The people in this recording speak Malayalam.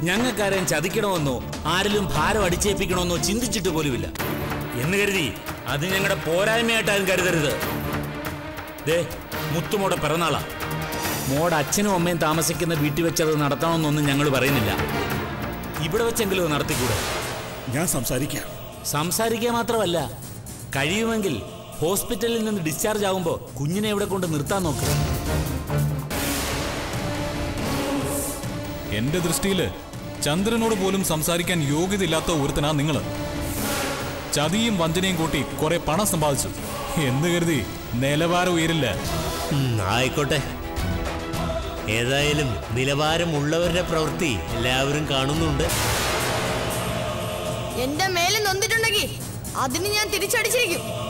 ഞങ്ങൾക്കാരെയും ചതിക്കണമെന്നോ ആരിലും ഭാരം അടിച്ചേൽപ്പിക്കണമെന്നോ ചിന്തിച്ചിട്ട് പോലുമില്ല. എന്ന് കരുതി അത് ഞങ്ങളുടെ പോരായ്മയായിട്ടാരും കരുതരുത്. ദേ, മുത്തുമോടെ പിറന്നാളാ. മോടെ അച്ഛനും അമ്മയും താമസിക്കുന്ന വീട്ടിൽ വെച്ചത് നടത്തണമെന്നൊന്നും ഞങ്ങൾ പറയുന്നില്ല. ഇവിടെ വെച്ചെങ്കിലും നടത്തിക്കൂടെ? ഞാൻ സംസാരിക്കാം. സംസാരിക്കുക മാത്രമല്ല, കഴിയുമെങ്കിൽ ഹോസ്പിറ്റലിൽ നിന്ന് ഡിസ്ചാർജ് ആകുമ്പോൾ കുഞ്ഞിനെ ഇവിടെ കൊണ്ട് നിർത്താൻ നോക്കുക. എന്റെ ദൃഷ്ടിയില് ചന്ദ്രനോട് പോലും സംസാരിക്കാൻ യോഗ്യതയില്ലാത്ത ഒരുത്തനാ നിങ്ങള്. ചതിയും വഞ്ചനയും കൂട്ടി കുറെ പണം സമ്പാദിച്ചു എന്ന് കരുതി നിലവാരം ഉയരില്ല. ആയിക്കോട്ടെ, ഏതായാലും നിലവാരമുള്ളവരുടെ പ്രവൃത്തി എല്ലാവരും കാണുന്നുണ്ട്. എന്റെ മേലെ നൊന്നിട്ടുണ്ടെങ്കിൽ അതിന് ഞാൻ തിരിച്ചടിച്ചിരിക്കും.